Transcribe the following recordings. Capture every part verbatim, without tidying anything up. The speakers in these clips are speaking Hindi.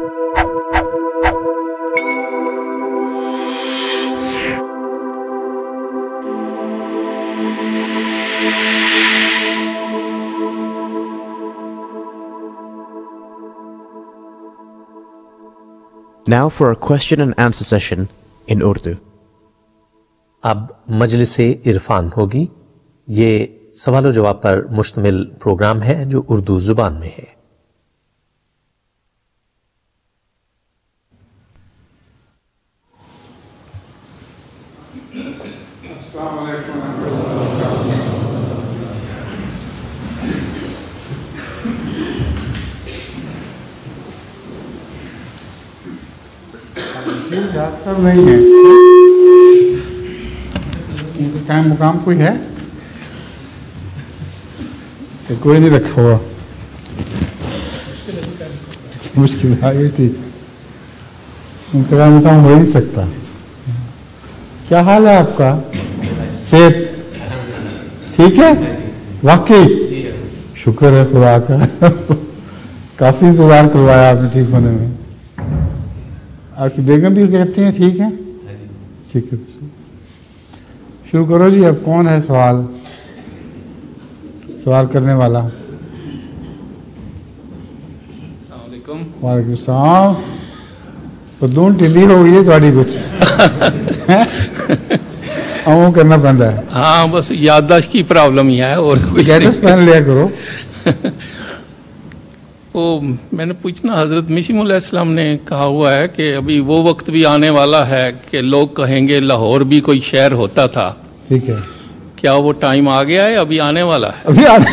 Now for a question and answer session in Urdu. अब मजलिसे इरफान होगी। ये सवाल जवाब पर मुश्तमिल प्रोग्राम है जो उर्दू जुबान में है। सब नहीं है, उनका कायम मुकाम कोई है तो कोई नहीं रखा हुआ। मुश्किल है ये, ठीक, उनका कायम मुकाम हो ही नहीं सकता। क्या हाल है आपका? सेहत ठीक है? वाकई शुक्र है खुदा का। काफी इंतजार करवाया आपने ठीक होने में। आपकी बेगम भी कहती हैं ठीक है? ठीक है, शुरू करो जी। अब कौन है सवाल सवाल करने वाला? अस्सलामुअलैकुम। वालेकुम सलाम। पतलून ढिली हो गई है थोड़ी कुछ। आऊँ करना पड़ता है। हाँ, बस याददाश्त की प्रॉब्लम ही है और कुछ गैजेट्स पहन लिया करो। वो मैंने पूछना, हज़रत मसीह मौला इस्लाम ने कहा हुआ है कि अभी वो वक्त भी आने वाला है कि लोग कहेंगे लाहौर भी कोई शहर होता था। ठीक है, क्या वो टाइम आ गया है, अभी आने वाला है? अभी आने,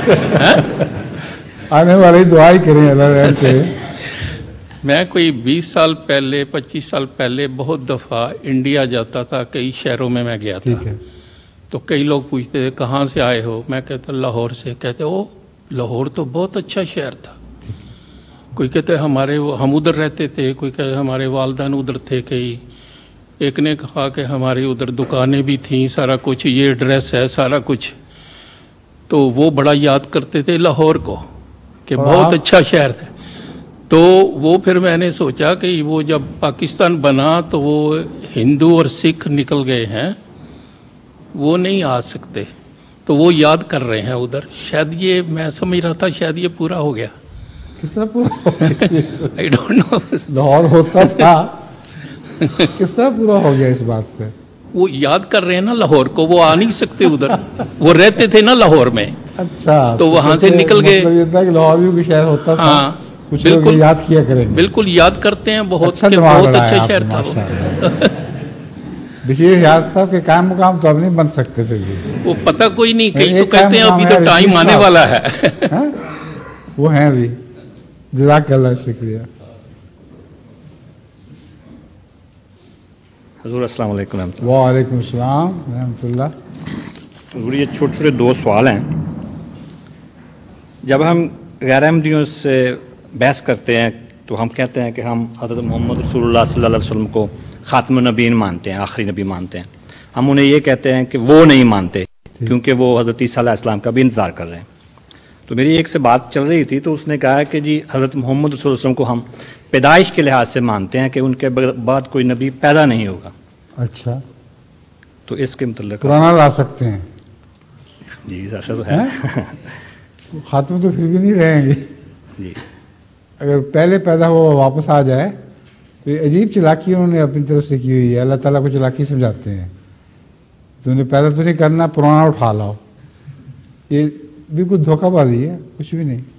आने वाले दुआ ही करें अल्लाह रहम करे। मैं कोई बीस साल पहले पच्चीस साल पहले बहुत दफ़ा इंडिया जाता था, कई शहरों में मैं गया था। ठीक है, तो कई लोग पूछते थे कहाँ से आए हो, मैं कहता लाहौर से। कहते ओ लाहौर तो बहुत अच्छा शहर था। कोई कहते हमारे हम उधर रहते थे, कोई कहते हमारे वालदान उधर थे। कई एक ने कहा कि हमारी उधर दुकानें भी थीं, सारा कुछ, ये एड्रेस है, सारा कुछ। तो वो बड़ा याद करते थे लाहौर को कि बहुत अच्छा शहर था। तो वो फिर मैंने सोचा कि वो जब पाकिस्तान बना तो वो हिंदू और सिख निकल गए हैं, वो नहीं आ सकते, तो वो याद कर रहे हैं उधर। शायद ये मैं समझ रहा था शायद ये पूरा हो गया। किस तरह पूरा हो गया? I don't know. लाहौर होता था, किस तरह पूरा हो गया इस बात से? वो याद कर रहे हैं ना लाहौर को, वो आ नहीं सकते उधर। वो रहते थे ना लाहौर में। अच्छा, तो वहां से निकल गए। मतलब ये था कि लाहौर भी कोई शहर होता था। हाँ, कुछ लोग याद किया करेंगे। बिल्कुल याद करते हैं बहुत, अच्छा, के बहुत अच्छा शहर था वो। बशीर याद साहब के कायम मुकाम तो अब नहीं बन सकते थे जी। वो पता कोई नहीं, कई तो कहते हैं अभी तो टाइम आने वाला है। वो हैं अभी। जज़ाकल्लाह, शुक्रिया। हुज़ूर अस्सलाम वालेकुम। वालेकुम सलाम रहमतुल्लाह। हुज़ूर ये छोटे छोटे दो सवाल हैं। जब हम गैर अहमदियों से बहस करते हैं तो हम कहते हैं कि हम हज़रत मोहम्मद रसूलुल्लाह सल्लल्लाहु अलैहि वसल्लम को ख़ातमुन नबीन मानते हैं, आखिरी नबी मानते हैं। हम उन्हें ये कहते हैं कि वो नहीं मानते क्योंकि वो हज़रत ईसा अलैहिस्सलाम का भी इंतज़ार कर रहे हैं। तो मेरी एक से बात चल रही थी तो उसने कहा कि जी हज़रत मोहम्मद रसूलुल्लाह सल्लल्लाहु अलैहि वसल्लम को हम पैदाइश के लिहाज से मानते हैं कि उनके बाद कोई नबी पैदा नहीं होगा। अच्छा, तो इसके मतलब पुराना ला सकते हैं जी, ऐसा तो है। खात्मे तो फिर भी नहीं रहेंगे जी। अगर पहले पैदा हुआ वापस आ जाए तो ये अजीब चालाकी उन्होंने अपनी तरफ से की हुई है। अल्लाह ताला को चालाकी समझाते हैं। तो उन्हें पैदा तो नहीं करना, पुराना उठा लाओ। ये बिल्कुल धोखाबाजी है, कुछ भी नहीं।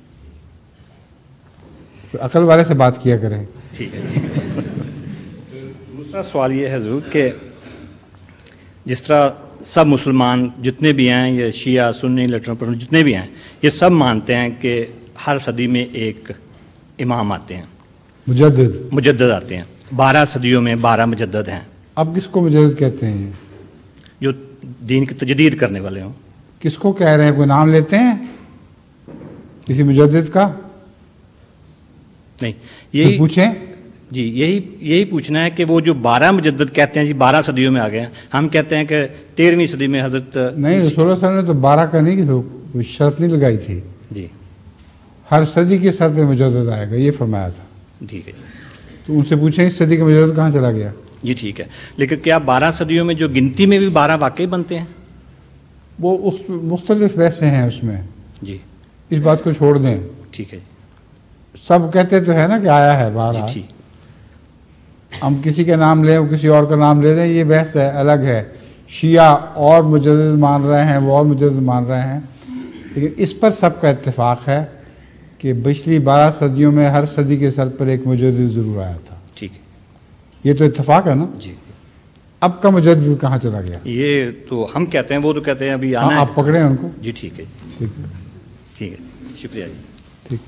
तो अकल वाले से बात किया करें। ठीक है। दूसरा सवाल ये है हुज़ूर कि जिस तरह सब मुसलमान जितने भी हैं, ये शिया सुन्नी लटरम जितने भी हैं, ये सब मानते हैं कि हर सदी में एक इमाम आते हैं, मुजद्दिद मुजद्दिद आते हैं। बारह सदियों में बारह मुजद्दिद हैं। अब किसको मुजद्दिद कहते हैं? ये जो दीन की तजदीद करने वाले हों। किसको कह रहे हैं? कोई नाम लेते हैं किसी मुजद्दिद का? नहीं, यही पूछें जी, यही यही पूछना है कि वो जो बारह मुजद्दिद कहते हैं जी बारह सदियों में आ गए हैं, हम कहते हैं कि तेरहवीं सदी में हजरत नहीं, रसूलुल्लाह सल्लल्लाहु अलैहि वसल्लम ने तो बारह का नहीं, कोई शर्त नहीं लगाई थी जी। हर सदी के सर पे मुजद्दिद आएगा, ये फरमाया था। ठीक है तो उनसे पूछें इस सदी का मुजद्दिद कहाँ चला गया। जी ठीक है, लेकिन क्या बारह सदियों में जो गिनती में भी बारह वाकई बनते हैं? वो उस मुख्तलिफ वैसे हैं उसमें जी, इस बात को छोड़ दें। ठीक है सब कहते तो है ना कि आया है बारह, जी, हम किसी का नाम लें, किसी और का नाम ले दें, ये बहस है, अलग है। शिया और मुजद्दिद मान रहे हैं, वो और मुजद्दिद मान रहे हैं, लेकिन इस पर सबका इत्तेफाक है कि पिछली बारह सदियों में हर सदी के सर पर एक मुजद्दिद ज़रूर आया था। ठीक है, ये तो इत्तेफाक है ना। जी। अब का मुजद्दिद कहाँ चला गया? ये तो हम कहते हैं, वो तो कहते हैं अभी आना हाँ, है। आप पकड़ें उनको। जी ठीक है, ठीक है, ठीक है, शुक्रिया जी। ठीक।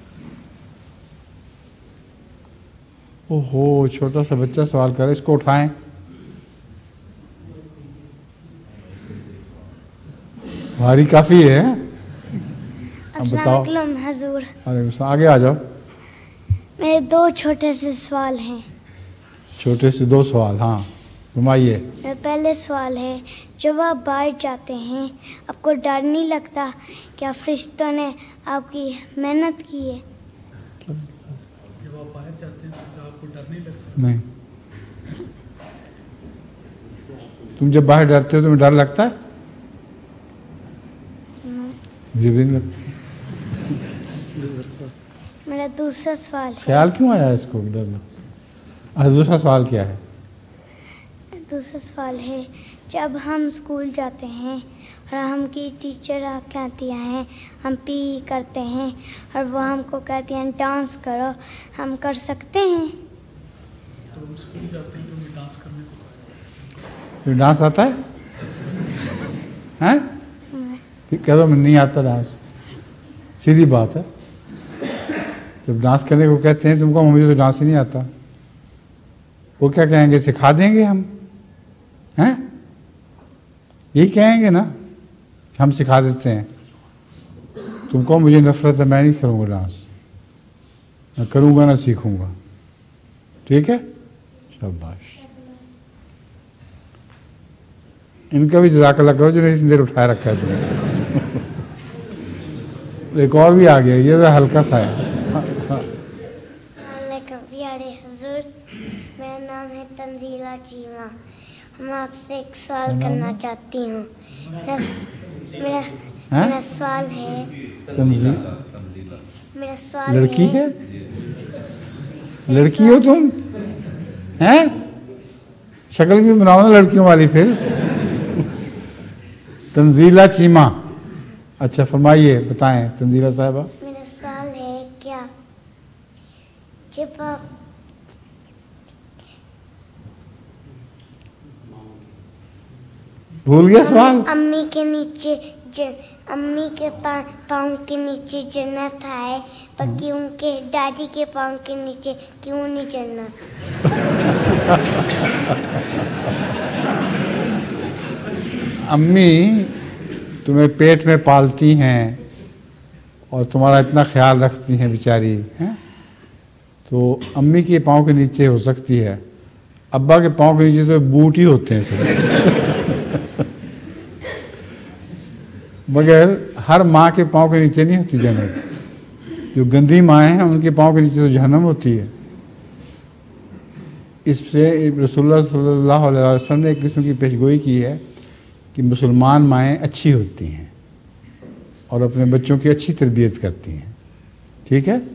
ओहो, छोटा सा बच्चा सवाल करे, इसको उठाएं। भारी काफी है। अब बताओ। अस्सलाम हजूर, अरे आगे आ जाओ। मेरे दो छोटे से सवाल हैं। छोटे से दो सवाल, हाँ घुमाइए। मेरा पहले सवाल है, जब आप बाहर जाते हैं आपको डर नहीं लगता क्या फरिश्तों ने आपकी मेहनत की है? जब आप बाहर जाते हैं तो आपको डर नहीं लगता? नहीं, तुम जब बाहर डरते हो तुम्हें डर लगता है? मुझे भी नहीं लगता। मेरा दूसरा सवाल है, ख्याल क्यों आया इसको डर लगता? अच्छा, दूसरा सवाल क्या है? दूसरा सवाल है, जब हम स्कूल जाते हैं और हमकी टीचर आके आती हैं, हम पी करते हैं और वो हमको कहती हैं डांस करो, हम कर सकते हैं? तो हम स्कूल जाते हैं तो हमें डांस करने को तुम्हें डांस आता है? हैं? फिर कह दो मैं नहीं आता डांस, सीधी बात है। जब डांस करने को कहते हैं तुमको मुझे तो डांस ही नहीं आता, वो क्या कहेंगे, सिखा देंगे हम, हैं? यही कहेंगे ना, हम सिखा देते हैं। तुमको मुझे नफरत है, मैं नहीं करूँगा डांस, मैं करूँगा ना सीखूँगा। ठीक है, शाबाश। इनका भी जज़ाकल्लाह करो जो इतनी देर उठाए रखा है तुमने। एक और भी आ गया, ये तो हल्का सा है। प्यारे हुजूर, मेरा नाम है तंजीला चीमा। मैं आपसे एक सवाल करना चाहती हूँ। मेरा मेरा, मेरा सवाल है, मेरा सवाल लड़की है, है? लड़की हो तुम? हैं? शक्ल भी बनाओ ना लड़कियों वाली फिर। तंजीला चीमा, अच्छा फरमाइए, बताएं तंजीला साहिबा। मेरा सवाल है, क्या जब आप भूल गया सवाल? अम्मी के नीचे ज, अम्मी के पा, पाँव के नीचे जन्नत है, पर क्यों के दादी के पाँव के नीचे क्यों नहीं जन्नत? अम्मी तुम्हें पेट में पालती हैं और तुम्हारा इतना ख्याल रखती हैं बेचारी, हैं? तो अम्मी के पाँव के नीचे हो सकती है, अब्बा के पाँव के नीचे तो बूट ही होते हैं सब। मगर हर माँ के पाँव के नीचे नहीं होती जन्नत। जो गंदी माएँ हैं उनके पाँव के नीचे तो जहन्नम होती है। इससे रसूलुल्लाह सल्लल्लाहु अलैहि वसल्लम ने एक किस्म की पेशगोई की है कि मुसलमान माएँ अच्छी होती हैं और अपने बच्चों की अच्छी तरबियत करती हैं। ठीक है।